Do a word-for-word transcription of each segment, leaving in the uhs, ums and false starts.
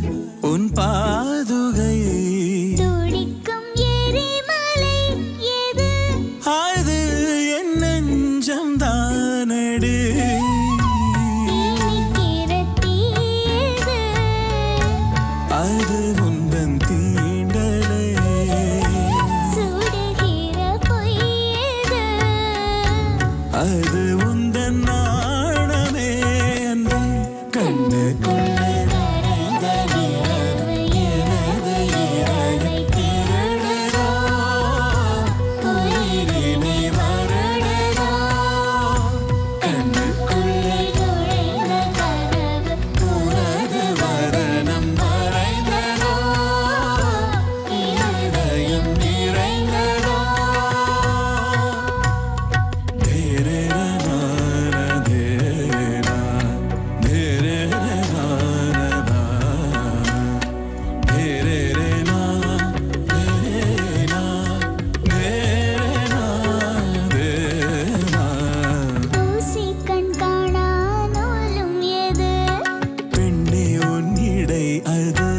உன் பாதுகை துடிக்கும் எரிமலை எது அது என் நெஞ்சம் தானடி இனிக்கிற தீயது அது உந்தன் தீண்டலே சுடுகிற பொய்யது அது உந்தன் நாணமே அன்றே கண்ணுக்குள்ளே வரைந்த நிலவு எனது இரவை திருடுதோ உயிரினை வருடுதோ கண்ணுக்குள்ளே நுழைந்த கனவு உனது வதனம் மறைந்ததோ இருதயம் நிறைந்ததோ தேரேனா தேரேனா தேரேனா தேரேனா தேரேனா தேரேனா தேரேனா ஊசி கண் காணா நூலும் எது பெண்ணே உன்னிடை அது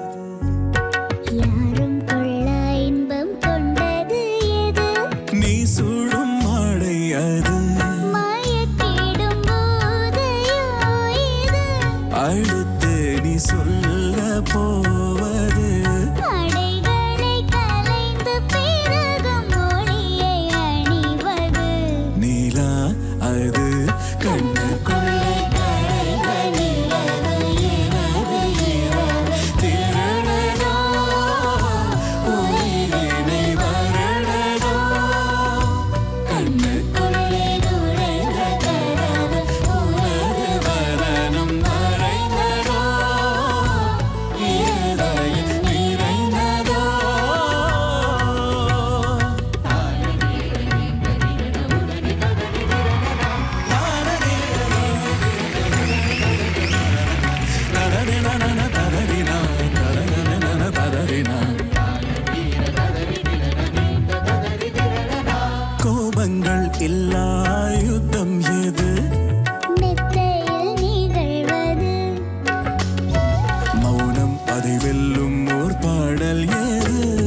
யாரும் கொள்ள இன்பம் கொண்டது எது நீ சுடும் மாடை அது மயக்கிடும் போதையோ இது அடுத்து நீ சொல்ல போவது அடைகளை கலைந்து பிறகும் ஒளியை அணிவது நீலா அது கண்ணுக்குள்ளே கரைந்த நிலவு எனது இரவு திருடுதோ உயிரினை வருடுதோ கண்ணுக்குள்ளே நுழைந்த கனவு உனது வதனம் மறைந்ததோ இருதயம் நிறைந்ததோ கோபங்கள் இல்லா யுத்தம் எது மெத்தையில் நிகழ்வது மௌனம் அதை வெல்லும் ஓர் பாடல் ஏது